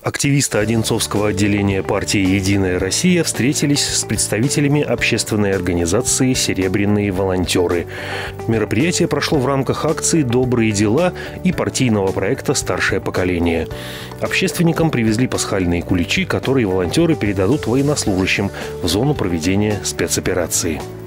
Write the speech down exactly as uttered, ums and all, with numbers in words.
Активисты Одинцовского отделения партии «Единая Россия» встретились с представителями общественной организации «Серебряные волонтеры». Мероприятие прошло в рамках акции «Добрые дела» и партийного проекта «Старшее поколение». Общественникам привезли пасхальные куличи, которые волонтеры передадут военнослужащим в зону проведения спецоперации.